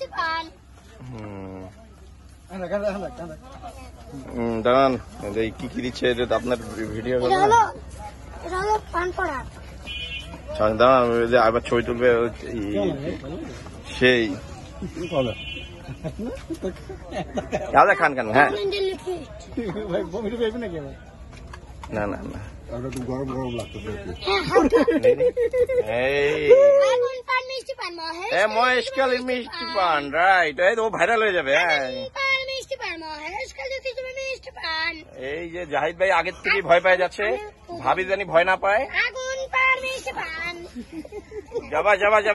দাঁড়ান, কি কি দিচ্ছে আপনার ভিডিও? দাঁড়ান, আবার ছবি তুলবে সেই খান খান। হ্যাঁ, না না না, গরম গরম লাগতো। মহেশখালীর মিষ্টি পান, রাইট। এই তো ভাইরাল হয়ে যাবে। হ্যাঁ, এই যে জাহিদ ভাই আগের থেকে ভয় পেয়ে যাচ্ছে, ভাবি জানি ভয় না পায়। যাবা যাবা যাবা।